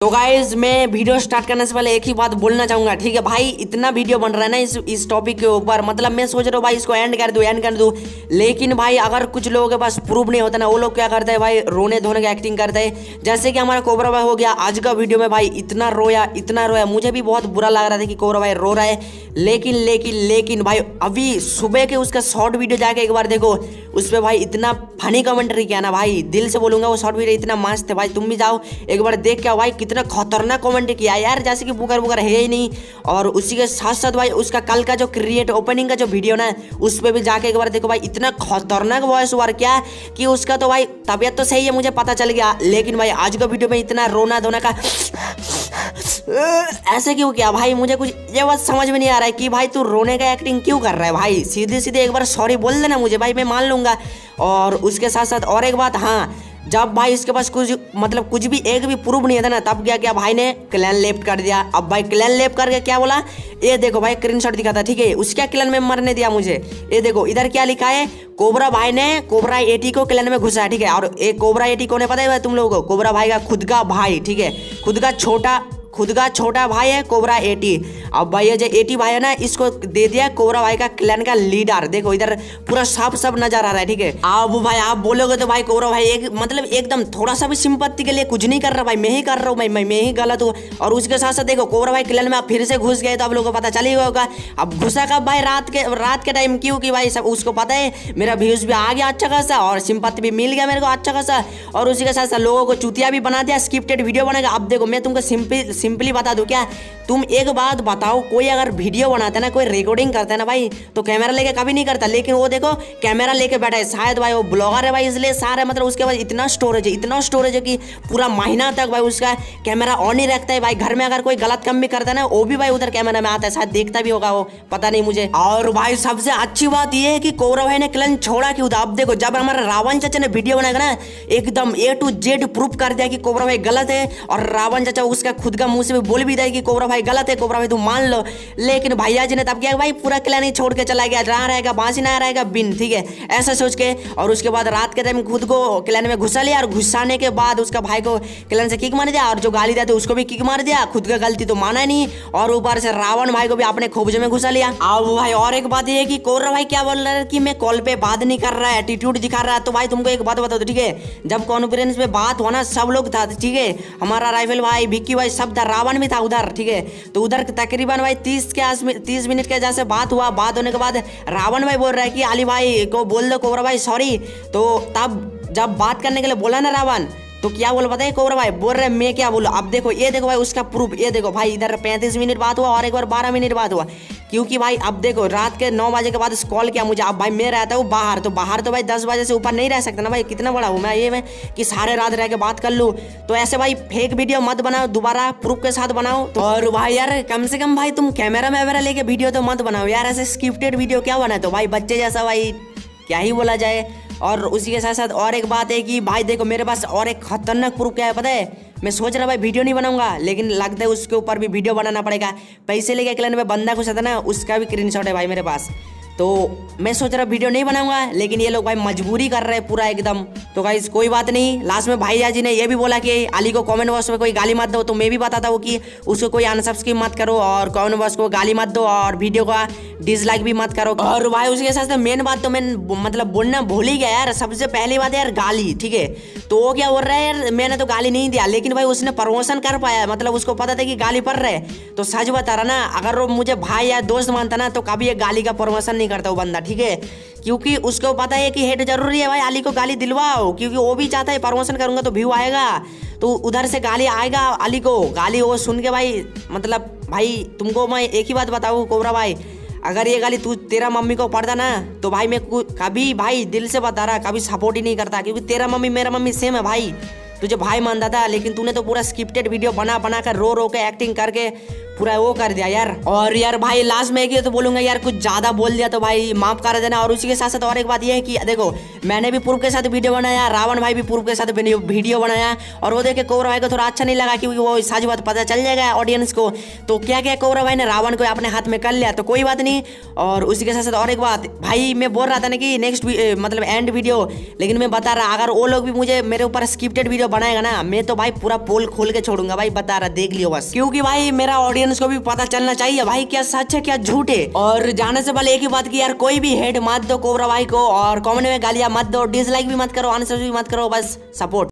तो गाइज मैं video start करने से पहले एक ही बात बोलना चाहूंगा, ठीक है भाई। इतना वीडियो बन रहा है ना इस टॉपिक के ऊपर, मतलब मैं सोच रहा हूँ भाई इसको एंड कर दूं, लेकिन भाई अगर कुछ लोगों के पास प्रूफ नहीं होता ना, वो लोग क्या करते हैं भाई, रोने धोने की एक्टिंग करते हैं। जैसे कि हमारा कोबरा भाई हो गया, आज का वीडियो में भाई इतना रोया, मुझे भी बहुत बुरा लग रहा था कि कोबरा भाई रो रहा है। लेकिन भाई अभी सुबह के उसका शॉर्ट वीडियो जाके एक बार देखो, उस पर भाई इतना फनी कमेंट्री किया ना भाई, दिल से बोलूंगा वो शॉर्ट वीडियो इतना मस्त है भाई। तुम भी जाओ एक बार देख के आओ भाई, कितना खतरनाक कमेंट किया यार, जैसे कि बुकर है ही नहीं। और उसी के साथ साथ भाई उसका कल का जो क्रिएट ओपनिंग का जो वीडियो ना, उस पर भी जाके एक बार देखो भाई, इतना खतरनाक वॉइस ओवर क्या कि उसका तो भाई तबीयत तो सही है, मुझे पता चल गया। लेकिन भाई आज का वीडियो में इतना रोना धोना का ऐसे क्यों किया भाई, मुझे कुछ ये बात समझ में नहीं आ रहा है कि भाई तू रोने का एक्टिंग क्यों कर रहा है भाई। सीधे एक बार सॉरी बोल देना मुझे भाई, मैं मान लूंगा। और उसके साथ साथ और एक बात, हाँ, जब भाई इसके पास कुछ भी एक भी प्रूफ नहीं था ना, तब क्या भाई ने क्लैन लेफ्ट कर दिया। अब भाई क्लैन लेफ्ट करके क्या बोला, ये देखो भाई स्क्रीनशॉट दिखाता, ठीक है, उसका क्लैन में मरने दिया मुझे। ये देखो इधर क्या लिखा है, कोबरा भाई ने कोबरा 80 को क्लैन में घुसा है, ठीक है। और एक कोबरा 80 को पता है तुम लोगों को, कोबरा भाई का खुद का भाई, ठीक है, खुद का छोटा भाई है कोबरा 80। अब भाई ये जो 80 भाई है ना, इसको दे दिया कोबरा भाई का क्लैन का लीडर। देखो इधर पूरा सब नजर आ रहा है, ठीक है। अब भाई आप बोलोगे तो भाई कोबरा भाई मतलब एकदम थोड़ा सा भी सिंपत्ति के लिए कुछ नहीं कर रहा भाई, मैं ही कर रहा हूँ भाई, मैं ही गलत हूँ। और उसके साथ साथ देखो कोबरा भाई क्लैन में आप फिर से घुस गए, तो आप लोगों को पता चल ही होगा। अब घुसा कब भाई, रात के टाइम, क्यों कि भाई सब उसको पता है मेरा व्यूज भी आ गया अच्छा खासा, और सिंपत्ति भी मिल गया मेरे को अच्छा खासा। और उसी के साथ साथ लोगों को चुतिया भी बना दिया, स्क्रिप्टेड वीडियो बनेगा। अब देखो मैं तुमको सिंपली बता दूं क्या, तुम एक बात बताओ, कोई अगर वीडियो बनाता है ना, कोई रिकॉर्डिंग करता है ना भाई, तो कैमरा लेके कभी नहीं करता। लेकिन वो देखो कैमरा लेके बैठा है, शायद भाई वो ब्लॉगर है भाई, इसलिए सारे मतलब उसके पास इतना स्टोरेज है कि पूरा महीना तक भाई उसका कैमरा ऑन ही रखता है भाई। घर में अगर कोई गलत काम भी करता है ना, वो भी भाई उधर कैमरा में आता है, शायद देखता भी होगा वो, पता नहीं मुझे। और भाई सबसे अच्छी बात ये है कि कोबरा भाई ने क्लैन छोड़ा क्यों था। अब देखो जब हमारा रावण चाचा ने वीडियो बनाया ना, एकदम A to Z प्रूफ कर दिया कि कोबरा भाई गलत है। और रावण चाचा उसका खुद का मुंह से भी बोल भी दिया कि कोबरा भाई गलत है, कोबरा भाई तुम मान लो। लेकिन भैया जी ने तब क्या भाई, पूरा क्लैन ही छोड़ के चला गया, जहाँ रहेगा बांसी ना रहेगा बिन, ठीक है, ऐसा सोच के। और उसके बाद रात के टाइम खुद को क्लैन में घुसा लिया, और घुसाने के बाद उसका भाई को क्लैन से किक मार दिया, और जो गाली देते उसको भी किक मार दिया, खुद का गलती तो माना नहीं। और ऊपर से रावण भाई को भी अपने खोबजे में घुसा लिया। अब भाई और एक बात ये है कि कोबरा भाई क्या बोल रहा है कि मैं कॉल पे बात नहीं कर रहा है, एटीट्यूड दिखा रहा है। तो भाई तुमको एक बात बता दो, ठीक है, जब कॉन्फ्रेंस में बात होना सब लोग था, ठीक है, हमारा राइफल भाई, विक्की भाई सब था, रावण भी था उधर, ठीक है। तो उधर तकरीबन भाई 30 मिनट के जैसे बात हुआ। बात होने के बाद रावण भाई बोल रहा है कि अली भाई को बोल दो कोबरा भाई सॉरी। तो तब जब बात करने के लिए बोला ना रावण, तो क्या बोला पता है, कोबरा भाई बोल रहे मैं क्या बोलूं। अब देखो ये देखो भाई उसका प्रूफ, ये देखो भाई इधर 35 मिनट बात हुआ, और एक बार 12 मिनट बात हुआ। क्योंकि भाई अब देखो रात के 9 बजे के बाद कॉल किया मुझे। अब भाई मैं रहता हूँ बाहर, तो बाहर तो भाई 10 बजे से ऊपर नहीं रह सकता ना भाई, कितना बड़ा हूँ मैं ये में कि सारे रात रह के बात कर लूँ। तो ऐसे भाई फेक वीडियो मत बनाओ, दोबारा प्रूफ के साथ बनाओ। तो और भाई यार कम से कम भाई तुम कैमरा वगैरह लेके वीडियो तो मत बनाओ यार, ऐसे स्क्रिप्टेड वीडियो क्या बनाए, तो भाई बच्चे जैसा भाई क्या ही बोला जाए। और उसी के साथ साथ और एक बात है कि भाई देखो मेरे पास और एक खतरनाक प्रूफ क्या है पता है, मैं सोच रहा भाई वीडियो नहीं बनाऊंगा, लेकिन लगता है उसके ऊपर भी वीडियो बनाना पड़ेगा। पैसे लेके क्लैन में बंदा घुसा था ना, उसका भी स्क्रीनशॉट है भाई मेरे पास। तो मैं सोच रहा वीडियो नहीं बनाऊंगा, लेकिन ये लोग भाई मजबूरी कर रहे हैं पूरा एकदम। तो गाइस कोई बात नहीं, लास्ट में भैया जी ने ये भी बोला कि अली को कमेंट बॉक्स में कोई गाली मत दो। तो मैं भी बताता हूँ कि उसको कोई अनसब्सक्राइब मत करो, और कमेंट बॉक्स को गाली मत दो, और वीडियो का डिसलाइक भी मत करो। और भाई उसके साथ मेन बात तो मैं मतलब बोलना भूल ही गया यार, सबसे पहली बात है यार गाली, ठीक है। तो वो क्या बोल रहा है यार, मैंने तो गाली नहीं दिया, लेकिन भाई उसने प्रमोशन कर पाया, मतलब उसको पता था कि गाली पड़ रहा है। तो सच बता रहा ना, अगर वो मुझे भाई या दोस्त मानता ना, तो कभी एक गाली का प्रमोशन नहीं करता वो बंदा, ठीक है। क्योंकि उसको पता है कि हेट जरूरी है भाई, अली को गाली दिलवाओ, क्योंकि वो भी चाहता है प्रमोशन करूंगा तो व्यू आएगा, तो उधर से गाली आएगा अली को। गाली वो सुन के भाई मतलब भाई तुमको मैं एक ही बात बताऊँ कोबरा भाई, अगर ये गाली तेरा मम्मी को पड़ता ना, तो भाई मैं कभी भाई दिल से बता रहा कभी सपोर्ट ही नहीं करता, क्योंकि तेरा मम्मी मेरा मम्मी सेम है भाई, तुझे भाई मानता था। लेकिन तूने तो पूरा स्क्रिप्टेड वीडियो बना कर रो के एक्टिंग करके पूरा वो कर दिया यार। और यार भाई लास्ट में एक ही तो बोलूंगा यार, कुछ ज्यादा बोल दिया तो भाई माफ कर देना। और उसी के साथ साथ और एक बात ये है कि देखो मैंने भी प्रूफ के साथ वीडियो बनाया, रावण भाई भी प्रूफ के साथ वीडियो बनाया, और वो देखे कोबरा भाई को थोड़ा अच्छा नहीं लगा क्योंकि वो सच बात पता चल जाएगा ऑडियंस को। तो क्या क्या कोबरा भाई ने रावण को अपने हाथ में कर लिया, तो कोई बात नहीं। और उसी के साथ साथ और एक बात भाई, मैं बोल रहा था ना कि नेक्स्ट मतलब एंड वीडियो, लेकिन मैं बता रहा अगर वो लोग भी मुझे मेरे ऊपर स्क्रिप्टेड वीडियो बनाएगा ना, मैं तो भाई पूरा पोल खोल के छोड़ूंगा भाई, बता रहा देख लियो बस। क्योंकि भाई मेरा ऑडियंस को भी पता चलना चाहिए भाई क्या सच है क्या झूठ है। और जाने से पहले एक ही बात की यार, कोई भी हेड मत दो कोबरा भाई को, और कमेंट में गालियां मत दो, डिसलाइक भी मत करो, अनसब्सक्राइब भी मत करो, बस सपोर्ट।